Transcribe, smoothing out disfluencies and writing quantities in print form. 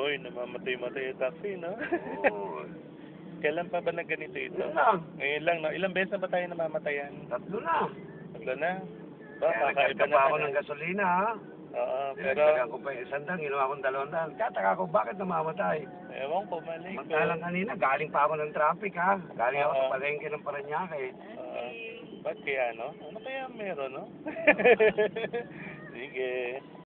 Boy, namamatay-matay yung taxi, no? Oo. Kailan pa ba na ganito ito? Yun lang. Ngayon lang, no? Ilang beses na ba tayo namamatayan? 3 na. Tatlo na? Ba, Kaya kakaiba nagkatapa na ako ka ng na. gasolina, ha? Oo, pero... Dinagdagan ko pa yung 100, ginawa akong 200. Kataka ko, bakit namamatay? Ewan ko, mali ko. Samantalang kanina, galing pa ako ng traffic, ha? Galing ako Oo. sa palengke ng Paranaque. Ba't kaya, no? Ano kaya meron, no? Sige.